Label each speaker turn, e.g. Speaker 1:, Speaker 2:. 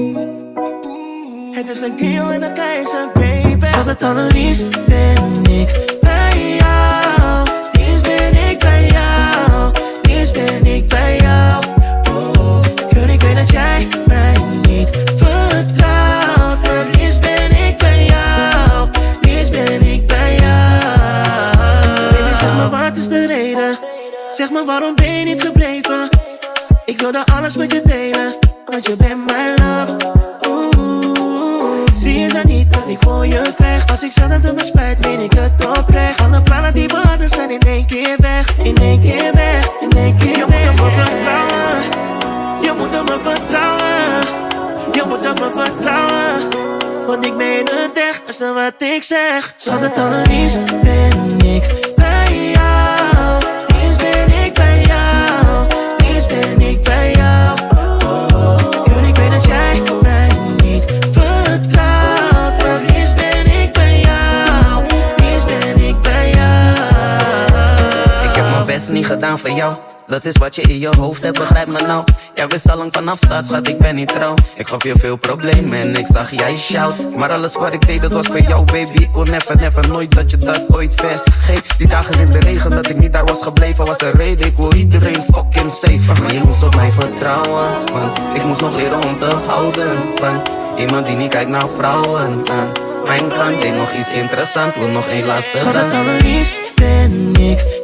Speaker 1: Het is een kill en een keizer, baby. Schat, het allerliefst ben ik bij jou. Liefst ben ik bij jou. Liefst ben ik bij jou. Kun ik weet dat jij mij niet vertrouwt. Maar liefst ben ik bij jou. Liefst ben ik bij jou. Baby, zeg maar wat is de reden? Zeg maar waarom ben je niet gebleven? Ik wilde alles met je delen, want je bent mijn love. Zie je dan niet dat ik voor je vecht? Als ik zeg dat het me spijt, meen ik het oprecht. Alle plannen die we hadden zijn in één keer weg. In één keer weg, in één keer je weg. Je moet op me vertrouwen. Je moet op me vertrouwen. Je moet op me vertrouwen. Want ik meen het echt, als dan wat ik zeg. Schat, het allerliefst ben ik bij jou. Liefst ben ik bij jou. Liefst ben ik bij jou. Kun ik weet dat jij mij niet vertrouwt. Maar liefst ben ik bij jou. Liefst ben ik bij jou.
Speaker 2: Ik heb mijn best niet gedaan voor jou. Dat is wat je in je hoofd hebt, begrijp me nou. Jij wist al lang vanaf start, schat, ik ben niet trouw. Ik gaf je veel problemen en ik zag jij shout. Maar alles wat ik deed, dat was voor jou, baby. Ik wil never, nooit dat je dat ooit vergeet. Die dagen in de regen, dat ik niet daar was gebleven, was een reden. Ik wil iedereen fucking safe. Maar je moest op mij vertrouwen, want ik moest nog leren om te houden van iemand die niet kijkt naar vrouwen. Mijn klant deed nog iets interessants, wil nog één laatste
Speaker 1: Schat,
Speaker 2: dans.
Speaker 1: het allerliefst ben ik